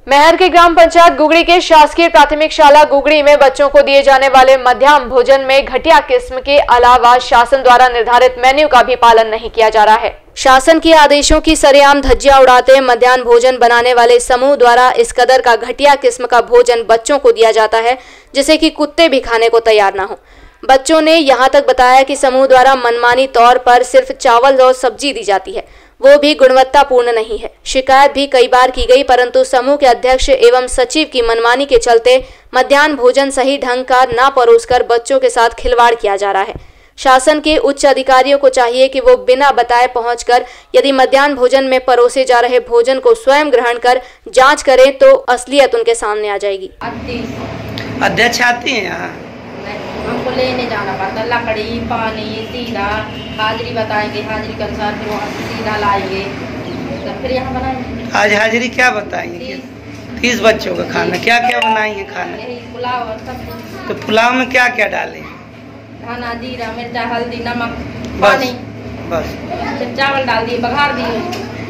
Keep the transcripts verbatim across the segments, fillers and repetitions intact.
महर के ग्राम पंचायत गुगड़ी के शासकीय प्राथमिक शाला गुगड़ी में बच्चों को दिए जाने वाले मध्याह्न भोजन में घटिया किस्म के अलावा शासन द्वारा निर्धारित मेन्यू का भी पालन नहीं किया जा रहा है। शासन के आदेशों की सरेआम धज्जियां उड़ाते मध्याह्न भोजन बनाने वाले समूह द्वारा इस कदर का घटिया किस्म का भोजन बच्चों को दिया जाता है जिसे कि कुत्ते भी खाने को तैयार न हो। बच्चों ने यहाँ तक बताया कि समूह द्वारा मनमानी तौर पर सिर्फ चावल और सब्जी दी जाती है, वो भी गुणवत्तापूर्ण नहीं है। शिकायत भी कई बार की गई परंतु समूह के अध्यक्ष एवं सचिव की मनमानी के चलते मध्याह्न भोजन सही ढंग का न परोसकर बच्चों के साथ खिलवाड़ किया जा रहा है। शासन के उच्च अधिकारियों को चाहिए कि वो बिना बताए पहुंचकर यदि मध्याह्न भोजन में परोसे जा रहे भोजन को स्वयं ग्रहण कर जांच करें तो असलियत उनके सामने आ जाएगी। अध्यक्ष आती है यहाँ, हमको लेने जाना पड़ता, लकड़ी पानी सीधा हाजिरी बताएंगे, हाजिरी के अनुसार फिर वहाँ सीधा लाएंगे तो फिर यहाँ बनाएंगे। आज हाजिरी क्या बताएंगे? तीस बच्चों का खाना क्या क्या बनाएंगे? खाना यही पुलाव और सब्जी। तो पुलाव में क्या क्या डालें? धाना जीरा मिर्चा हल्दी नमक बस पानी, बस फिर चावल डाल दिए बघार दिए।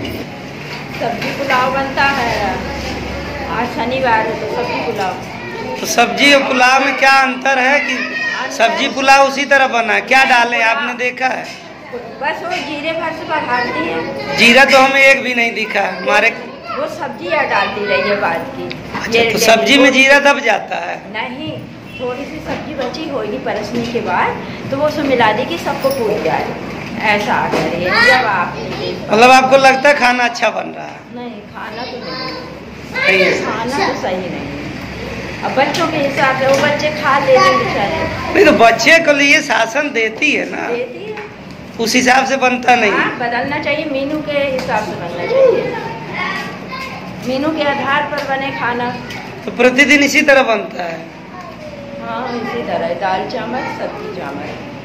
सब्जी पुलाव बनता है, आज शनिवार है तो सब्जी पुलाव। तो सब्जी और पुलाव में क्या अंतर है कि सब्जी पुलाव उसी तरह बना है? क्या डालें आपने देखा है? बस वो जीरे भर से बघारती है। जीरा तो हमें एक भी नहीं दिखा हमारे। वो सब्जी या डालती रही है बाद की। अच्छा, तो सब्जी में जीरा दब जाता है? नहीं, थोड़ी सी सब्जी बची होगी परसने के बाद तो वो उसमें मिला दी कि सबको पूछ जाए, ऐसा करिए जब आप। मतलब आपको लगता है खाना अच्छा बन रहा है? नहीं, खाना तो नहीं, नहीं है। खाना तो सही नहीं। अब बच्चों के हिसाब से वो बच्चे खा लेते हैं बेचारे। नहीं तो बच्चे को लिए शासन देती है ना, देती है, उस हिसाब से बनता नहीं। हाँ, बदलना चाहिए, मीनू के हिसाब से बनना चाहिए, मीनू के आधार पर बने खाना। तो प्रतिदिन इसी तरह बनता है? हाँ, इसी तरह दाल चावल सब्जी चावल।